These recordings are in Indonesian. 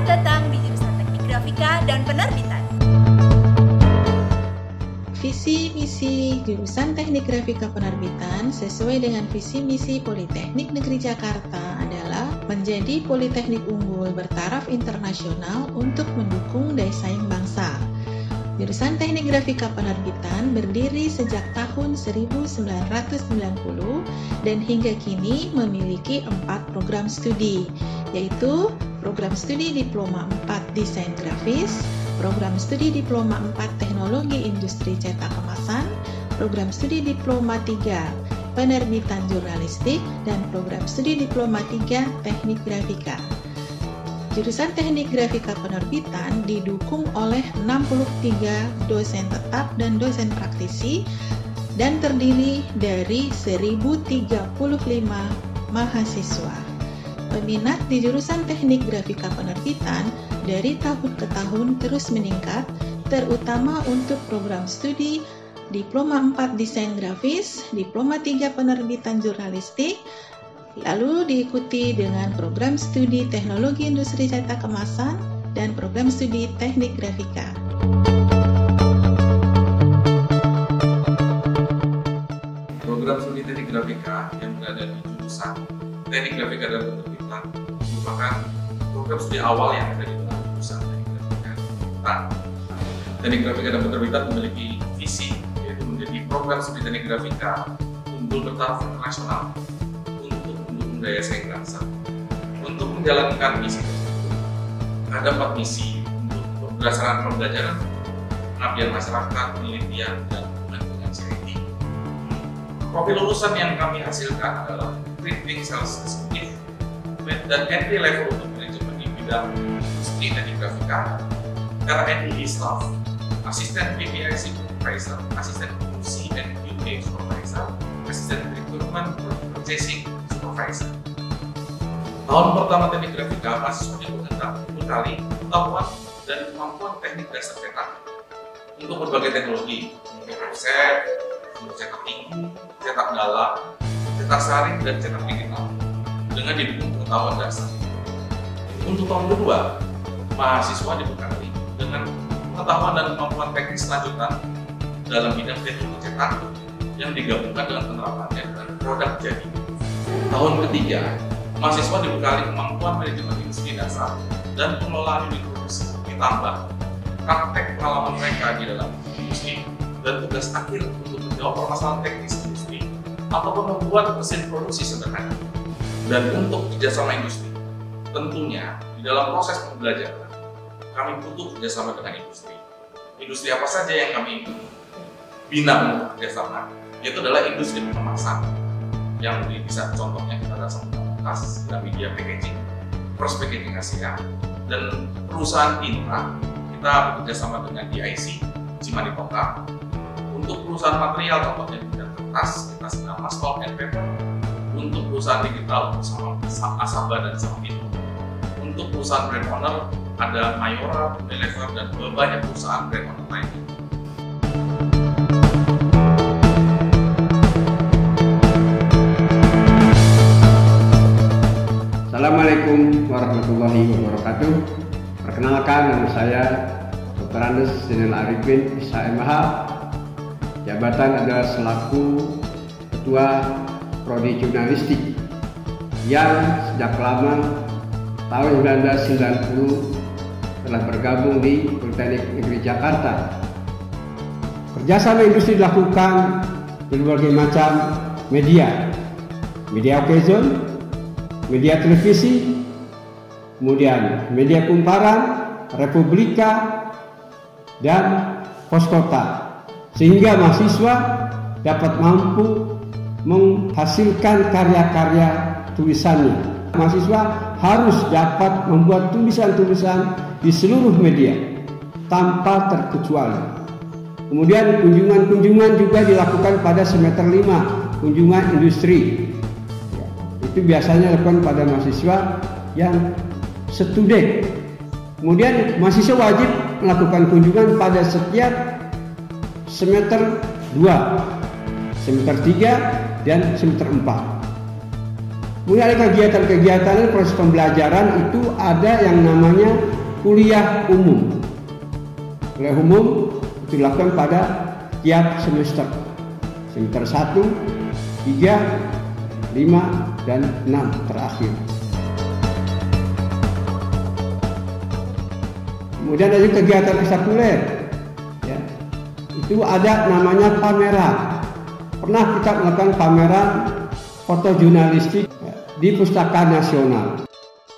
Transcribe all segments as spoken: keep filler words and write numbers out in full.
Selamat datang di jurusan Teknik Grafika dan Penerbitan. Visi misi jurusan Teknik Grafika Penerbitan sesuai dengan visi misi Politeknik Negeri Jakarta adalah menjadi politeknik unggul bertaraf internasional untuk mendukung daya saing bangsa. Jurusan Teknik Grafika Penerbitan berdiri sejak tahun seribu sembilan ratus sembilan puluh dan hingga kini memiliki empat program studi, yaitu program studi Diploma empat Desain Grafis, program studi Diploma empat Teknologi Industri Cetak Kemasan, program studi Diploma tiga Penerbitan Jurnalistik, dan program studi Diploma tiga Teknik Grafika. Jurusan Teknik Grafika Penerbitan didukung oleh enam puluh tiga dosen tetap dan dosen praktisi dan terdiri dari seribu tiga puluh lima mahasiswa. Peminat di jurusan Teknik Grafika Penerbitan dari tahun ke tahun terus meningkat, terutama untuk program studi Diploma empat Desain Grafis, Diploma tiga Penerbitan Jurnalistik, lalu diikuti dengan program studi Teknologi Industri Cetak Kemasan dan program studi Teknik Grafika. Program studi Teknik Grafika yang berada di jurusan Teknik Grafika dan Penerbitan merupakan program studi awal yang ada di dalam jurusan Teknik Grafika dan Penerbitan. Teknik Grafika dan Penerbitan memiliki visi, yaitu menjadi program studi Teknik Grafika unggul bertaraf internasional untuk mendukung daya saing bangsa. Untuk menjalankan misi tersebut, ada empat misi untuk berdasarkan pembelajaran, pengabdian masyarakat, penelitian, dan hubungan dengan C I T. Profil lulusan yang kami hasilkan adalah Printing Sales Executive dan entry level untuk manajemen di bidang industri Teknik Grafika, R and D staff, asisten P P I C supervisor, asisten Q C and Q A supervisor, asisten recruitment purchasing supervisor. Tahun pertama Teknik Grafika, mahasiswa dibekali pengetahuan dan kemampuan teknik dasar cetak untuk berbagai teknologi, untuk offset, untuk cetak tinggi, cetak dalam, cetak saring, dan cetak digital dengan didukung pengetahuan dasar. Untuk tahun kedua, mahasiswa dibekali dengan pengetahuan dan kemampuan teknis lanjutan dalam bidang teknologi cetak yang digabungkan dengan penerapannya dengan produk jadi. Tahun ketiga, mahasiswa dibekali kemampuan manajemen industri dasar dan pengelolaan unit produksi, ditambah praktek pengalaman mereka di dalam industri dan tugas akhir untuk menjawab permasalahan teknis industri ataupun membuat mesin produksi sederhana. Dan untuk kerjasama industri, tentunya di dalam proses pembelajaran kami butuh kerjasama dengan industri. Industri apa saja yang kami bina untuk kerjasama, yaitu adalah industri pengemasan, yang bisa contohnya kita ada tas, media packaging, First Packaging Asia, dan perusahaan Intra kita bekerjasama dengan D I C Cimanitoka. Untuk perusahaan material contohnya di bidang kertas kita sedang Mas Pulp and Paper. Untuk perusahaan digital bersama Asaba dan Sampindo. Untuk perusahaan brand owner ada Mayora, Unilever, dan banyak perusahaan brand owner lainnya. Assalamualaikum warahmatullahi wabarakatuh. Perkenalkan, nama saya Doktor Andes Zainal Arifin, S H M H. Jabatan adalah selaku Ketua Prodi Jurnalistik yang sejak lama tahun seribu sembilan ratus sembilan puluh telah bergabung di Politeknik Negeri Jakarta. Kerjasama industri dilakukan di berbagai macam media, media occasion, media televisi, kemudian media kumparan, Republika, dan pos kota, sehingga mahasiswa dapat mampu menghasilkan karya-karya tulisannya. Mahasiswa harus dapat membuat tulisan-tulisan di seluruh media tanpa terkecuali. Kemudian kunjungan-kunjungan juga dilakukan pada semester lima, kunjungan industri. Itu biasanya dilakukan pada mahasiswa yang student. Kemudian mahasiswa wajib melakukan kunjungan pada setiap semester dua, semester tiga, dan semester empat. Kemudian ada kegiatan-kegiatan proses pembelajaran itu ada yang namanya kuliah umum. Kuliah umum itu dilakukan pada tiap semester. Semester satu, tiga, lima, dan enam terakhir. Kemudian ada kegiatan ekstrakurikuler. Ya. Itu ada namanya pameran. Pernah kita melakukan pameran foto jurnalistik di Pustaka Nasional.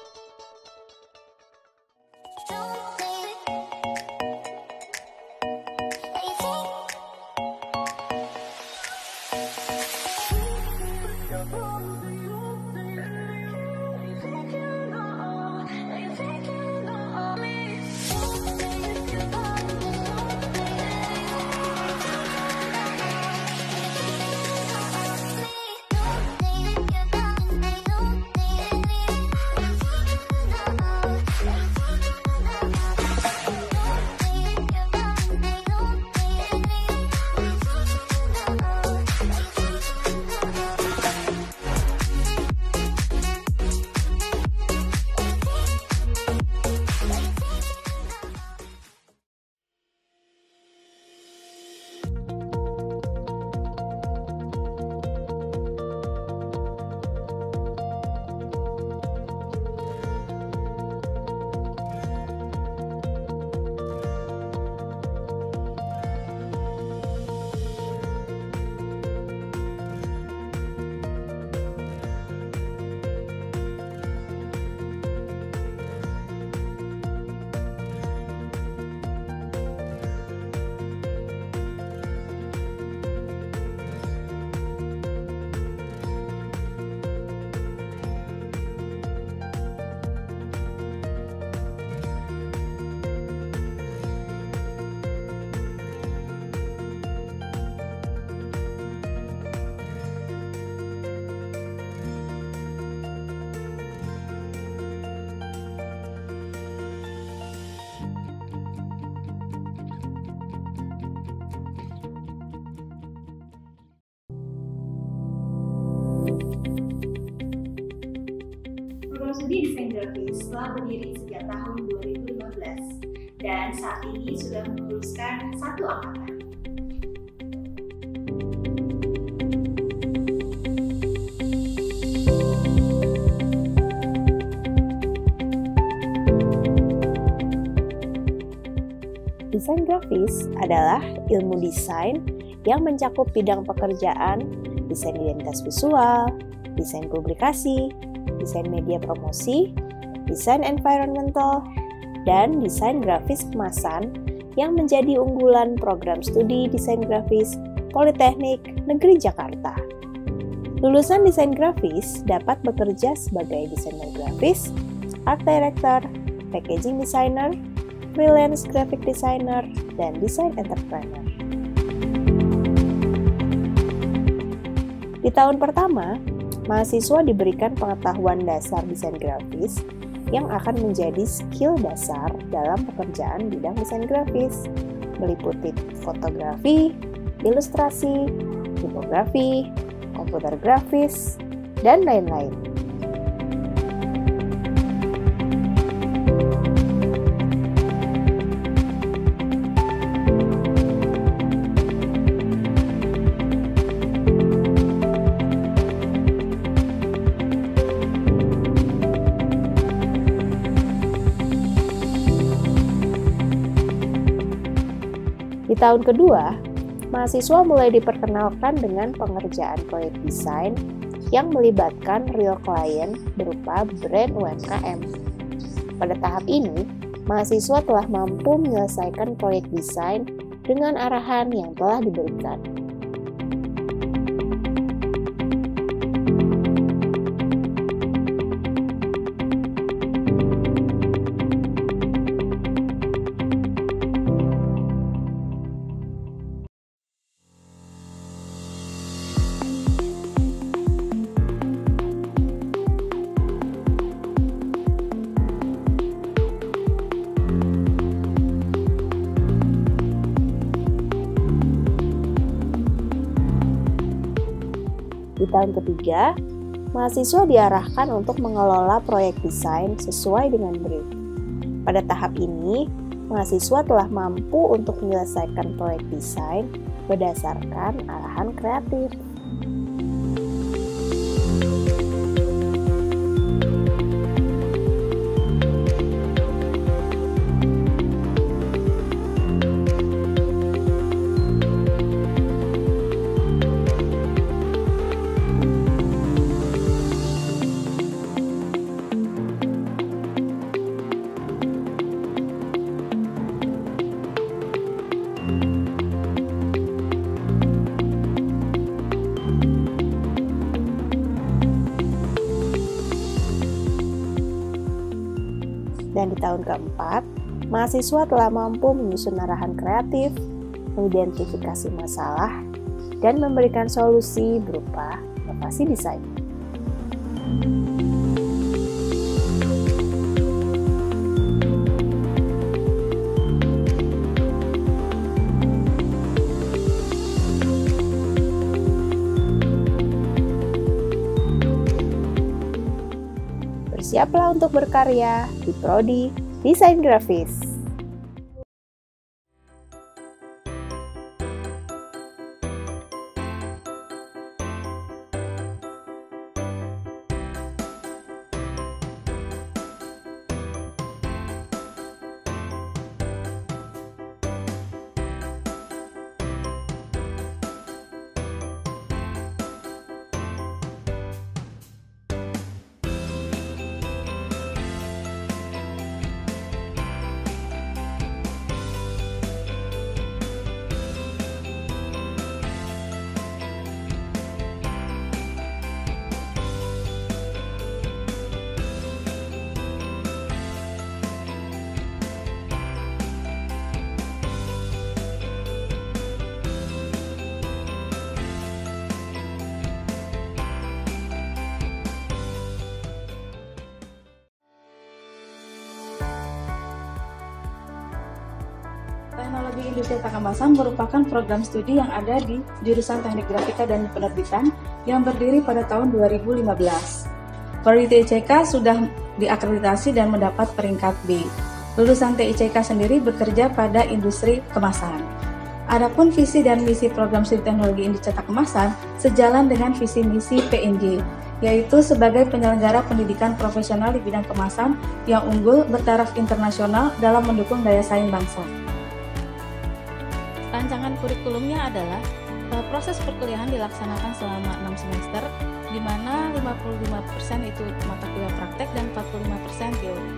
Program studi desain grafis telah berdiri sejak tahun dua ribu lima belas dan saat ini sudah meluluskan satu angkatan. Desain grafis adalah ilmu desain yang mencakup bidang pekerjaan, desain identitas visual, desain publikasi, desain media promosi, desain environmental, dan desain grafis kemasan yang menjadi unggulan program studi desain grafis Politeknik Negeri Jakarta. Lulusan desain grafis dapat bekerja sebagai desainer grafis, art director, packaging designer, freelance graphic designer, dan desain entrepreneur. Di tahun pertama, mahasiswa diberikan pengetahuan dasar desain grafis yang akan menjadi skill dasar dalam pekerjaan bidang desain grafis, meliputi fotografi, ilustrasi, tipografi, komputer grafis, dan lain-lain. Di tahun kedua, mahasiswa mulai diperkenalkan dengan pengerjaan proyek desain yang melibatkan real client berupa brand U M K M. Pada tahap ini, mahasiswa telah mampu menyelesaikan proyek desain dengan arahan yang telah diberikan. Di tahun ketiga, mahasiswa diarahkan untuk mengelola proyek desain sesuai dengan brief. Pada tahap ini, mahasiswa telah mampu untuk menyelesaikan proyek desain berdasarkan arahan kreatif. Dan di tahun keempat, mahasiswa telah mampu menyusun arahan kreatif, mengidentifikasi masalah, dan memberikan solusi berupa inovasi desain. Bersiaplah untuk berkarya di Prodi Desain Grafis. Teknologi Industri Kemasan merupakan program studi yang ada di jurusan Teknik Grafika dan Penerbitan yang berdiri pada tahun dua ribu lima belas. Prodi T I C K sudah diakreditasi dan mendapat peringkat B. Lulusan T I C K sendiri bekerja pada industri kemasan. Adapun visi dan misi program studi Teknologi Industri Kemasan sejalan dengan visi misi P N J, yaitu sebagai penyelenggara pendidikan profesional di bidang kemasan yang unggul bertaraf internasional dalam mendukung daya saing bangsa. Rancangan kurikulumnya adalah proses perkuliahan dilaksanakan selama enam semester, di mana lima puluh lima persen itu mata kuliah praktek dan empat puluh lima persen teori.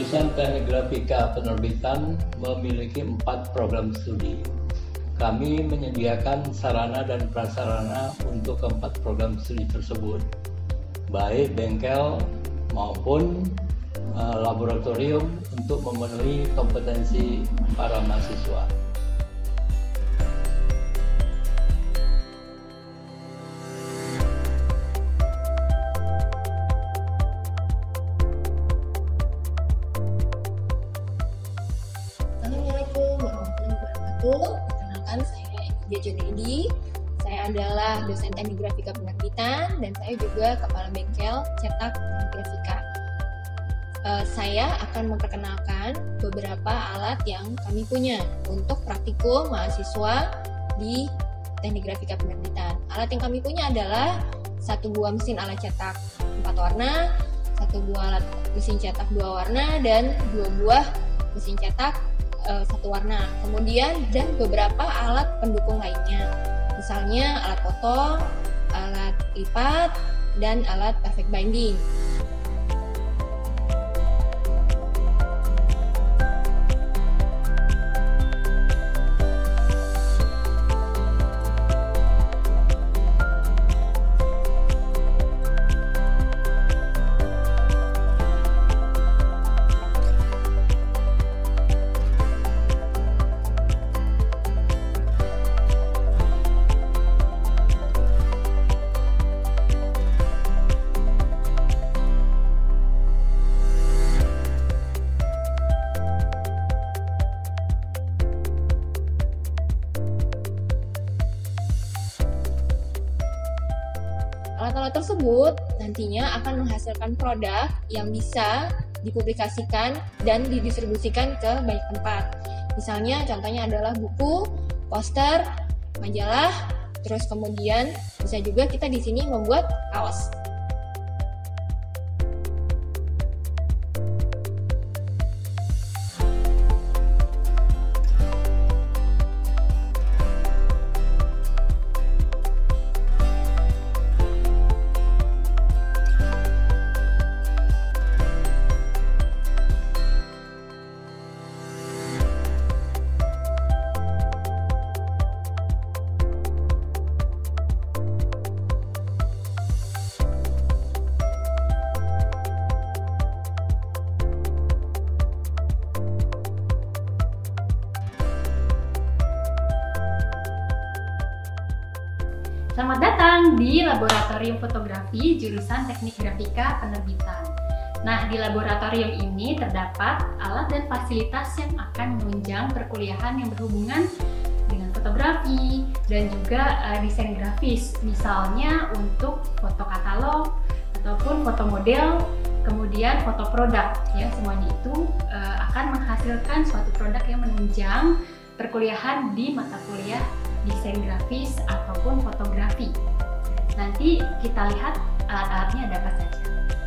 Jurusan Teknik Grafika Penerbitan memiliki empat program studi. Kami menyediakan sarana dan prasarana untuk keempat program studi tersebut, baik bengkel maupun uh, laboratorium untuk memenuhi kompetensi para mahasiswa. Assalamualaikum warahmatullahi wabarakatuh. Perkenalkan, saya Edi Junaidi. Saya adalah dosen teknik grafika penerbitan dan saya juga kepala bengkel cetak teknik grafika. Uh, saya akan memperkenalkan beberapa alat yang kami punya untuk praktikum mahasiswa di teknik grafika penerbitan. Alat yang kami punya adalah satu buah mesin alat cetak empat warna, satu buah alat mesin cetak dua warna, dan dua buah mesin cetak uh, satu warna. Kemudian dan beberapa alat pendukung lainnya, misalnya alat potong, alat lipat, dan alat perfect binding. Alat-alat tersebut nantinya akan menghasilkan produk yang bisa dipublikasikan dan didistribusikan ke banyak tempat. Misalnya contohnya adalah buku, poster, majalah, terus kemudian bisa juga kita di sini membuat kaos. Selamat datang di Laboratorium Fotografi jurusan Teknik Grafika Penerbitan. Nah, di laboratorium ini terdapat alat dan fasilitas yang akan menunjang perkuliahan yang berhubungan dengan fotografi dan juga uh, desain grafis, misalnya untuk foto katalog ataupun foto model, kemudian foto produk. Ya, semuanya itu uh, akan menghasilkan suatu produk yang menunjang perkuliahan di mata kuliah desain grafis ataupun fotografi. Nanti kita lihat alat-alatnya ada apa saja.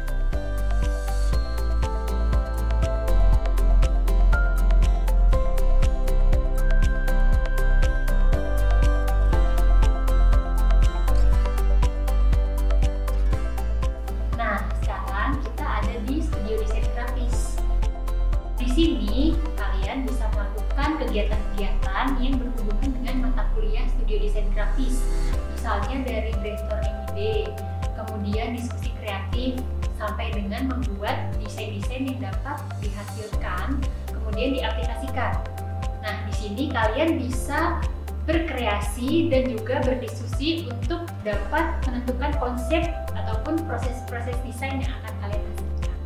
Nah, sekarang kita ada di studio desain grafis. Di sini kalian bisa melakukan kegiatan-kegiatan yang berhubungan dengan mata kuliah studio desain grafis, misalnya dari brainstorming ide, kemudian diskusi kreatif, sampai dengan membuat desain-desain yang dapat dihasilkan, kemudian diaplikasikan. Nah, di sini kalian bisa berkreasi dan juga berdiskusi untuk dapat menentukan konsep ataupun proses-proses desain yang akan kalian hasilkan.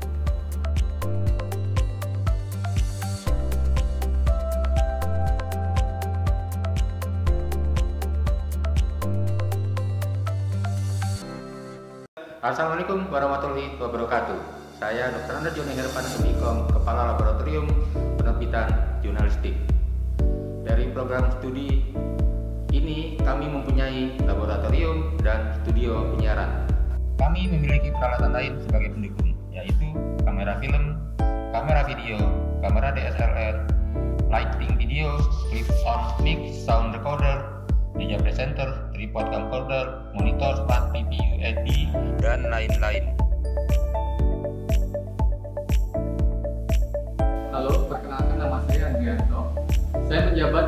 Assalamualaikum warahmatullahi wabarakatuh. Saya Doktor Anda Joni Herpan Sumikom, Kepala Laboratorium Penerbitan Jurnalistik. Dari program studi ini kami mempunyai laboratorium dan studio penyiaran. Kami memiliki peralatan lain sebagai pendukung, yaitu kamera film, kamera video, kamera D S L R, lighting video, clip-on mic, sound recorder, media presenter, tripod camcorder, monitor smart T V U S B, dan lain-lain.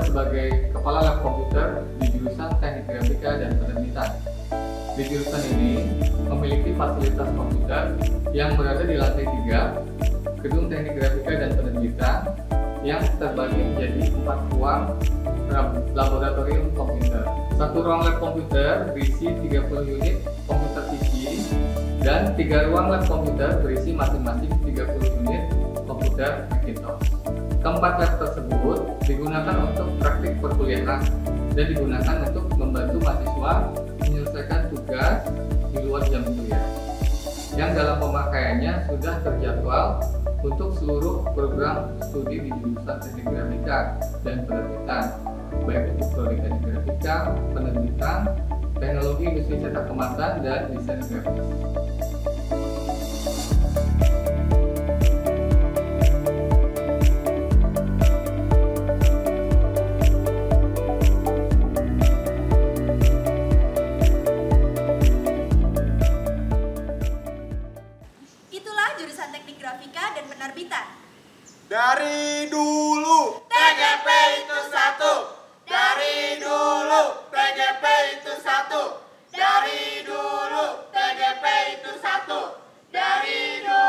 sebagai Kepala Lab Komputer di jurusan Teknik Grafika dan Penerbitan. Di jurusan ini memiliki fasilitas komputer yang berada di lantai tiga Gedung Teknik Grafika dan Penerbitan yang terbagi menjadi empat ruang laboratorium komputer. Satu ruang lab komputer berisi tiga puluh unit komputer P C dan tiga ruang lab komputer berisi masing-masing tiga puluh unit komputer Macintosh. Keempat lab tersebut digunakan untuk praktik perkuliahan dan digunakan untuk membantu mahasiswa menyelesaikan tugas di luar jam kuliah, yang dalam pemakaiannya sudah terjadwal untuk seluruh program studi di jurusan Teknik Grafika dan Penerbitan, baik untuk prodi Teknik Grafika, Penerbitan, Teknologi Industri Cetak Kemasan, dan Desain Grafis. Itulah jurusan Teknik Grafika dan Penerbitan. Dari dulu T G P itu satu. Dari dulu T G P itu satu. Dari dulu T G P itu satu. Dari dulu